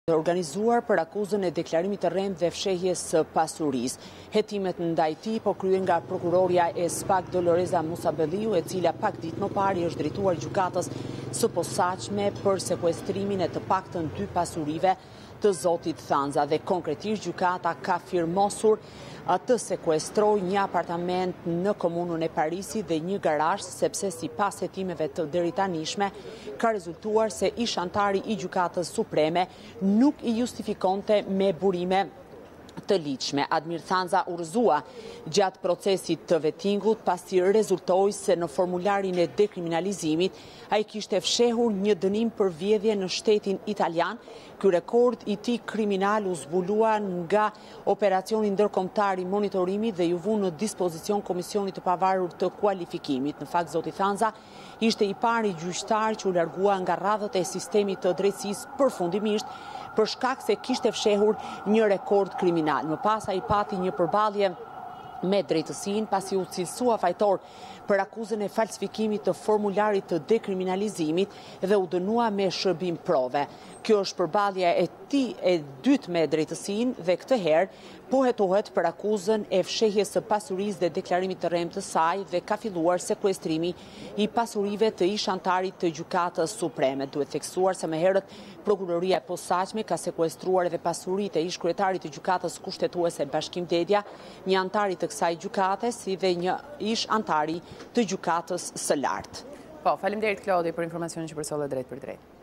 organizuar për akuzën e deklarimit të rrem dhe fshehjes së pasurisë. Hetimet ndaj tij po kryen nga prokuroria e SPAK Doloreza Musabelliu, e cila pak ditë më parë është drejtuar gjykatës së posaçme për sekuestrimin e të paktën 2 pasurive të zotit Thanza dhe konkretisht gjykata ka firmosur të sekuestroj një apartament në komunën e Parisit dhe një garazh, sepse sipas hetimeve të deritanishme ka rezultuar se ish antari i gjykatës supreme nuk i justifikonte me burime të ligjshme. Admir Thanza urrëzua gjatë procesit të vettingut pasi rezultoi se në formularin e dekriminalizimit ai kishte fshehur një dënim për vjedhje në shtetin italian. Ky rekord i tij kriminal u zbulua nga operacioni ndërkombëtar i monitorimit dhe ju vu në dispozicion Komisionit të Pavarur të Kualifikimit. Në fakt, zoti Thanza ishte i pari gjyqtar që u largua nga radhët e sistemit të drejtësisë përfundimisht për shkak se kishte fshehur një rekord kriminal. Më pas ai pati një përballje me drejtësinë pasi u cilësua fajtor për akuzën e falsifikimit të formularit të dekriminalizimit dhe u dënua me shërbim prove. Kjo është përballja e tij e dytë me drejtësinë dhe këtë herë po hetohet për akuzën e fshehjes së pasurisë dhe deklarimit të rrem të saj dhe ka filluar sekuestrimi i pasurive të ish antarit të gjykatës supreme. Duhet theksuar se më herët prokuroria e posaçme ka sekuestruar edhe pasuritë e ish kryetarit të gjykatës kushtetuese Bashkim Dedja, një antari të kësaj gjykate, si dhe një ish antari të gjykatës së lartë. Po, faleminderit Klodi për informacionin që përsolle drejt për drejt.